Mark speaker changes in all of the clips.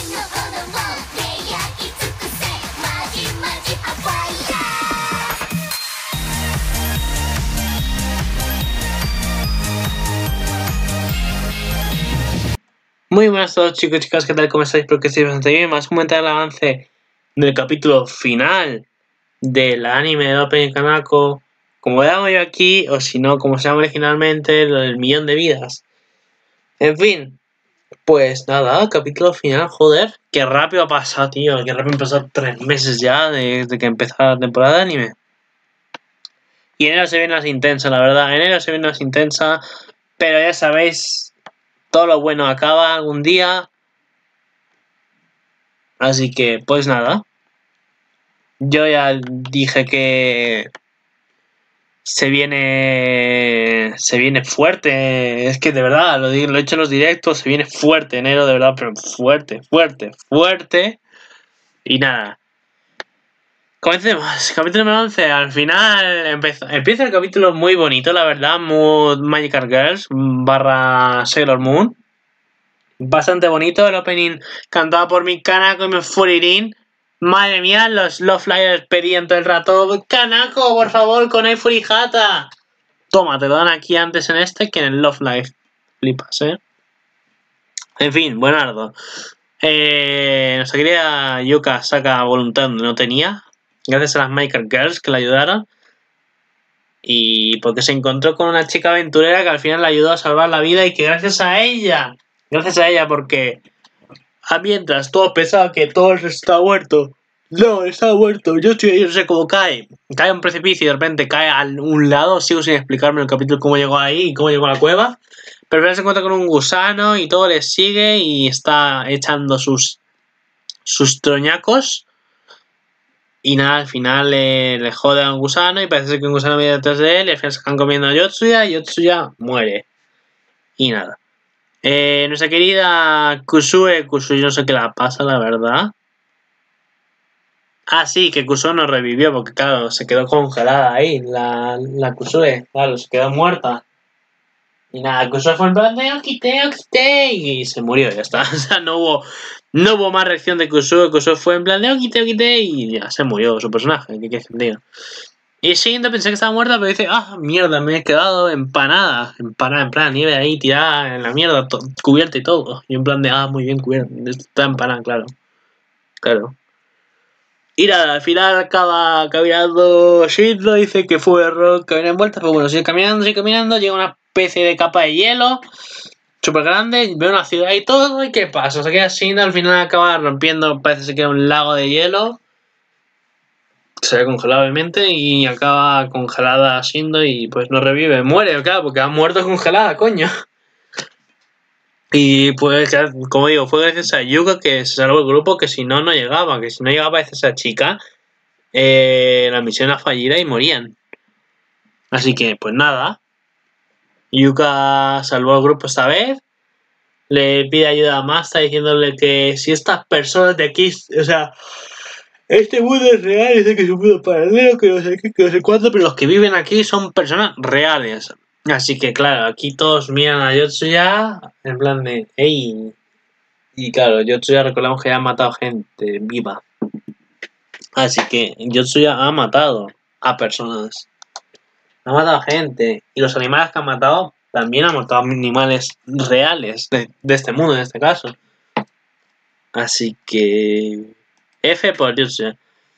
Speaker 1: Muy buenas a todos, chicos y chicas, ¿qué tal? ¿Cómo estáis? Espero que estéis bastante bien. Vamos a comentar el avance del capítulo final del anime de Open Kanako, como llamo yo aquí, o si no, como se llama originalmente, lo del millón de vidas. En fin, pues nada, capítulo final, joder, qué rápido ha pasado, tío, qué rápido han pasado 3 meses ya desde que empezó la temporada de anime. Y enero se viene más intensa, la verdad, enero se viene más intensa, pero ya sabéis, todo lo bueno acaba algún día. Así que, pues nada. Yo ya dije que se viene fuerte. Es que de verdad, lo he hecho en los directos, se viene fuerte enero, de verdad, pero fuerte, fuerte, fuerte. Y nada. Comencemos. Capítulo número 11. Al final empieza el capítulo muy bonito, la verdad. Mood Magical Girls / Sailor Moon. Bastante bonito el opening cantado por mi Kanako y mi Furirin. Madre mía, los Love Flyers pedían todo el rato: Kanako, por favor, con Furi Hata. Toma, te lo dan aquí antes en este que en el Love Life. Flipas, En fin, buenardo. Nuestra querida Yuka saca voluntad donde no tenía, gracias a las Magical Girls que la ayudaron. Y porque se encontró con una chica aventurera que al final le ayudó a salvar la vida y que gracias a ella, porque mientras todos pensaban que todo está muerto. No, está muerto. Yo no sé cómo cae. Cae a un precipicio y de repente cae a un lado. Sigo sin explicarme el capítulo cómo llegó ahí y cómo llegó a la cueva. Pero al final se encuentra con un gusano y todo le sigue y está echando sus troñacos. Y nada, al final le jode a un gusano y parece que un gusano viene detrás de él y al final se están comiendo a Yotsuya y Yotsuya muere. Y nada. Nuestra querida Kusue, no sé qué la pasa, la verdad. Sí, que Kusue no revivió porque, claro, se quedó congelada ahí, la Kusue, claro, se quedó muerta. Y nada, Kusue fue en plan de Okite, y se murió, ya está. O sea, no hubo más reacción de Kusue. Kusue fue en plan de Okite, y ya se murió su personaje, ¿qué sentido? Y siguiente pensé que estaba muerta, pero dice: mierda, me he quedado empanada, en plan nieve ahí tirada en la mierda, cubierta y todo. Y en plan de, muy bien cubierta, está empanada, claro. Y nada, al final acaba caminando Shinzo, dice que fue error caminar en vueltas, pero bueno, sigue caminando, llega una especie de capa de hielo súper grande, ve una ciudad y todo, ¿y qué pasa? Se queda Shinzo, al final acaba rompiendo, parece que era un lago de hielo. Se ve congelado obviamente y acaba congelada Shindo y pues no revive, muere, claro, porque ha muerto congelada, coño. Y pues, como digo, fue gracias a Yuka que se salvó el grupo, que si no, no llegaba, que si no llegaba esa chica, la misión era fallida y morían. Así que, pues nada, Yuka salvó al grupo esta vez, le pide ayuda a Masta diciéndole que si estas personas de aquí, o sea, este mundo es real, dice que es un mundo paralelo, que no sé qué, que no sé cuánto, pero los que viven aquí son personas reales. Así que claro, aquí todos miran a Yotsuya en plan de ¡ey! Y claro, Yotsuya recordamos que ya ha matado gente viva. Así que Yotsuya ha matado a personas. Ha matado a gente. Y los animales que ha matado también ha matado animales reales de este mundo en este caso. Así que F por Yotsuya.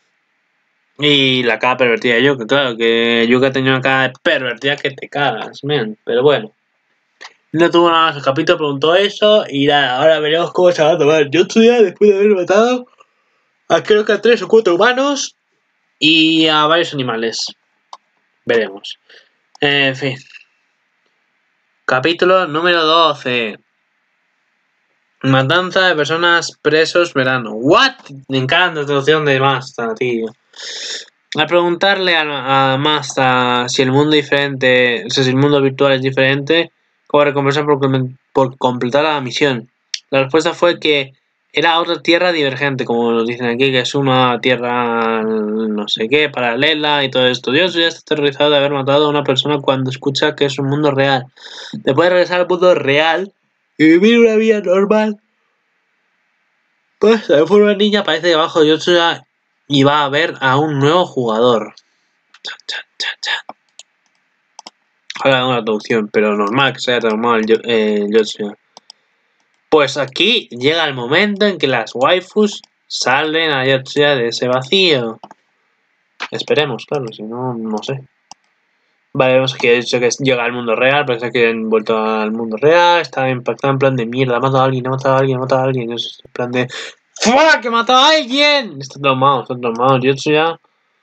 Speaker 1: Y la cara pervertida de Yuka, claro, que Yuka tenía una cara pervertida que te cagas, man. Pero bueno. No tuvo nada más el capítulo, preguntó eso. Y nada, ahora veremos cómo se va a tomar Yotsuya después de haber matado creo que a 3 o 4 humanos y a varios animales. Veremos. En fin. Capítulo número 12. Matanza de personas presos verano. ¿What? Me encanta la traducción de Masta, tío. Al preguntarle a Masta si el mundo diferente, o sea, si el mundo virtual es diferente, como recompensa por completar la misión. La respuesta fue que era otra tierra divergente, como nos dicen aquí, que es una tierra no sé qué, paralela y todo esto. Dios ya está aterrorizado de haber matado a una persona cuando escucha que es un mundo real. Después de regresar al mundo real y vivir una vida normal, Pues de forma niña parece que abajo de Yotsuya iba a haber a un nuevo jugador. Chan, chan, chan, chan. Ahora una traducción, pero normal que sea normal Yotsuya. Pues aquí llega el momento en que las waifus salen a Yotsuya de ese vacío. Esperemos, claro, si no, no sé. Vale, vemos que he dicho que llega al mundo real, parece que han vuelto al mundo real, está impactado en plan de mierda, ha matado a alguien, ha matado a alguien, ha matado a alguien, es en plan de ¡fuck! ¡Que he matado a alguien! Está traumado, Yotsuya.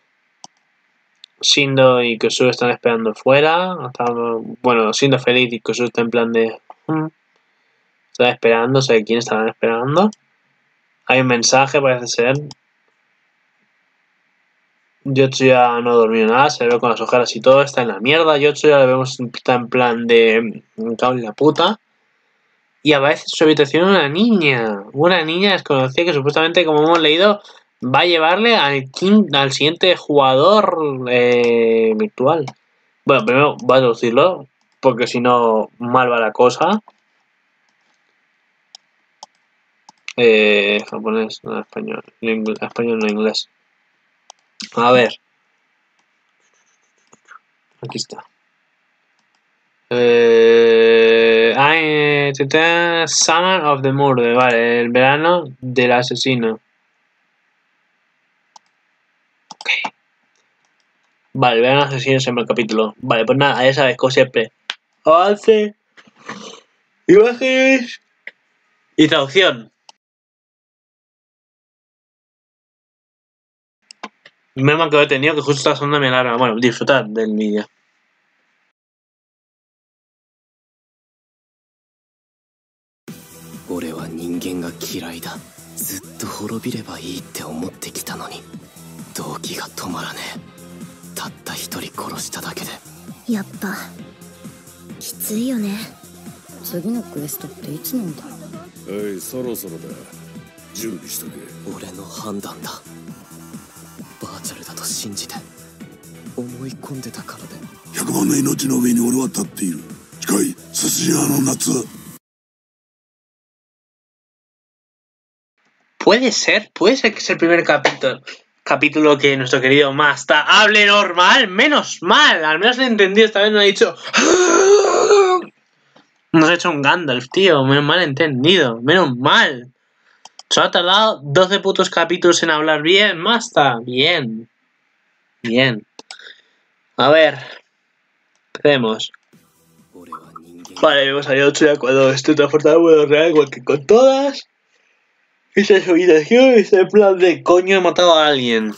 Speaker 1: Shindo y Kusuru están esperando fuera, bueno, Shindo feliz y Kusuru está en plan de está esperando, sé quién estarán esperando. Hay un mensaje, parece ser. Yotsuya no ha dormido nada, se ve con las ojeras y todo, está en la mierda. Yotsuya lo vemos está en plan de me cago en la puta. Y aparece en su habitación una niña desconocida que supuestamente, como hemos leído, va a llevarle al siguiente jugador virtual. Bueno, primero voy a traducirlo, porque si no, mal va la cosa. Japonés, no español. Español, no inglés. A ver. Aquí está. Summer of the Murder, vale, el verano del asesino. Ok. Vale, el verano del asesino se llama el capítulo. Vale, pues nada, ya sabes, como siempre. Avance, imágenes y traducción. Menos mal que lo he tenido, que justo está sonando mi alarma. Bueno, disfrutad del vídeo.
Speaker 2: 俺は人間が嫌いだ。ずっと滅びればいいって思ってきたのに動機が止まらねえ。たった一人殺しただけで
Speaker 3: やっぱきついよね。次のクエストっていつなんだ。
Speaker 4: はい、そろそろだ。準備しとけ。
Speaker 2: 俺の判断だ。バーチャルだと信じて思い込んでたからで。
Speaker 4: 100万の命の上に俺は立っている。近い殺人犯の夏。
Speaker 1: Puede ser que es el primer capítulo que nuestro querido Masta hable normal, menos mal, al menos lo he entendido, esta vez no ha dicho nos ha hecho un Gandalf, tío, menos mal entendido, menos mal. Se ha tardado 12 putos capítulos en hablar bien, Masta, bien, bien. A ver, empecemos. Vale, vemos a Yotsuya cuando esté transportado al mundo real, igual que con todas. Esa es su habitación, está en plan de coño he matado a alguien.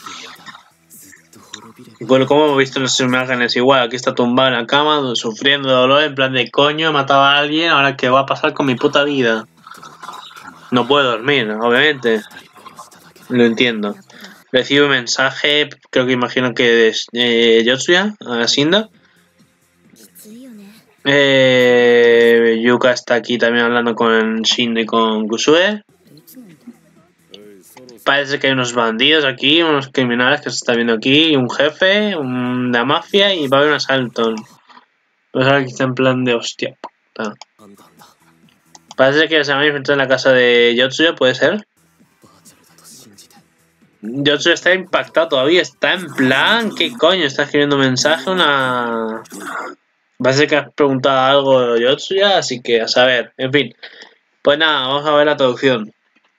Speaker 1: Bueno, como hemos visto en las imágenes, igual aquí está tumbado en la cama, sufriendo dolor, en plan de coño he matado a alguien, ahora qué va a pasar con mi puta vida. No puedo dormir, obviamente. Lo entiendo. Recibe un mensaje, creo que imagino que es Yotsuya, a Shindo. Yuka está aquí también hablando con Shindo y con Kusue. Parece que hay unos bandidos aquí, unos criminales que se está viendo aquí, un jefe, de la mafia y va a haber un asalto. Pues ahora aquí está en plan de hostia puta. Parece que se van a enfrentar en la casa de Yotsuya, ¿puede ser? Yotsuya está impactado todavía, está en plan, ¿qué coño? Está escribiendo un mensaje, una... Parece que has preguntado algo Yotsuya, así que a saber, en fin. Pues nada, vamos a ver la traducción.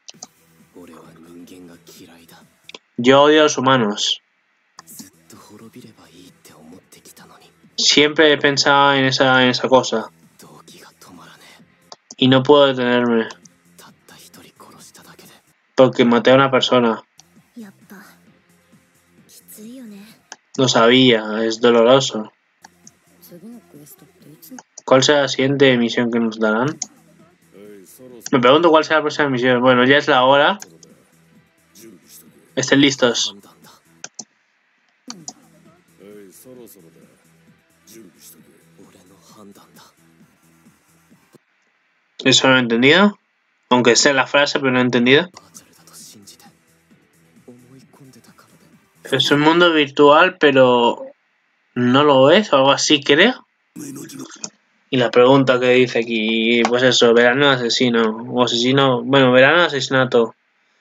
Speaker 1: Yo odio a los humanos. Siempre he pensado en esa cosa. Y no puedo detenerme. Porque maté a una persona. Lo sabía, es doloroso. ¿Cuál será la siguiente misión que nos darán? Me pregunto cuál será la próxima misión. Bueno, ya es la hora. Estén listos. ¿Eso no he entendido? Aunque sé la frase, pero no he entendido. Es un mundo virtual, pero no lo es, o algo así, creo. Y la pregunta que dice aquí, pues eso, verano asesino, o asesino, bueno, verano asesinato.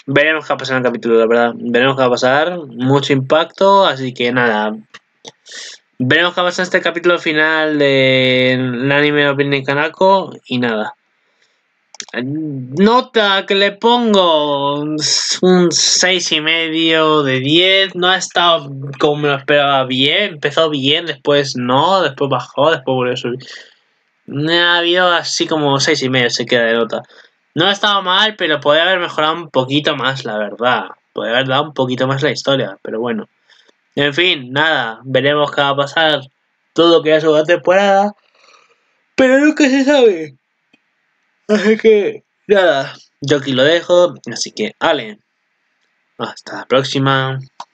Speaker 1: Veremos qué va a pasar en el capítulo, la verdad. Veremos qué va a pasar. Mucho impacto, así que nada. Veremos qué va a pasar en este capítulo final del anime Opening Kanako y nada. Nota que le pongo un 6,5 de 10. No ha estado como me lo esperaba bien. Empezó bien, después no, después bajó, después volvió a subir. Ha habido así como 6,5 se queda de nota. No ha estado mal, pero podría haber mejorado un poquito más, la verdad. Podría haber dado un poquito más la historia, pero bueno. En fin, nada, veremos qué va a pasar. Todo que queda la temporada. Pero nunca se sabe. Así que, nada, yo aquí lo dejo. Así que, Ale, hasta la próxima.